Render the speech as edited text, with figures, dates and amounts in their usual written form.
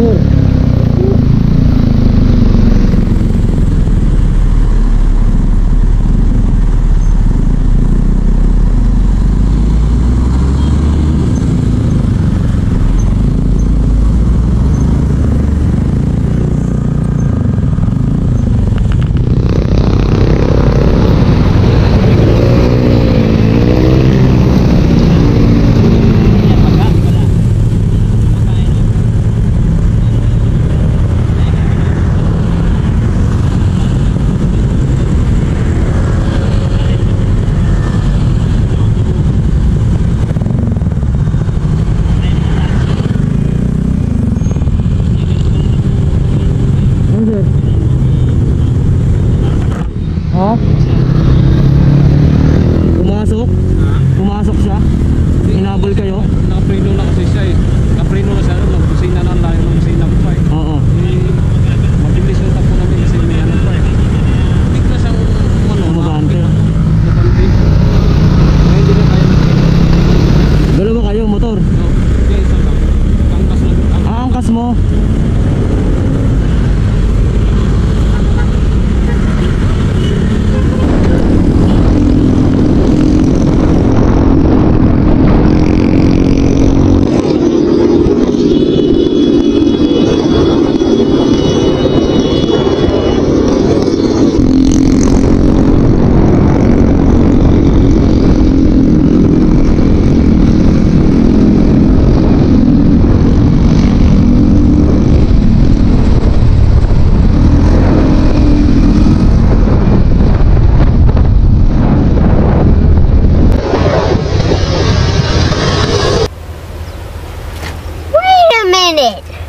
motor. Ha? Pumasok? Pumasok siya? Hinabol kayo? Nakapreno na kasi siya eh. Nakapreno na siya. Mag-kusina na ang layo ng kusina ko pa eh. Oo. Mabilis yung takbo namin kasi may ano pa eh. Hindi na siyang Umabante. Umabante. Ngayon hindi na tayo. Dalawa kayo, motor? No, hindi isa lang. Angkas lang. Angkas mo? Minute.